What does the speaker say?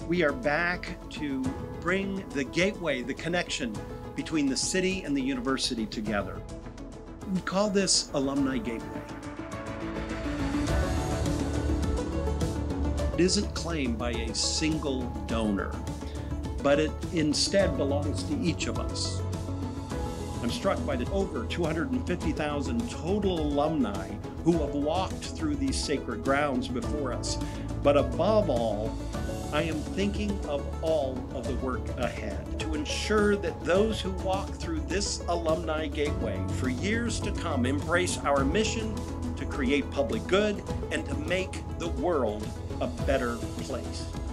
We are back to bring the gateway, the connection between the city and the university together. We call this Alumni Gateway. It isn't claimed by a single donor, but it instead belongs to each of us. I'm struck by the over 250,000 total alumni who have walked through these sacred grounds before us. But above all, I am thinking of all of the work ahead to ensure that those who walk through this Alumni Gateway for years to come embrace our mission to create public good and to make the world a better place.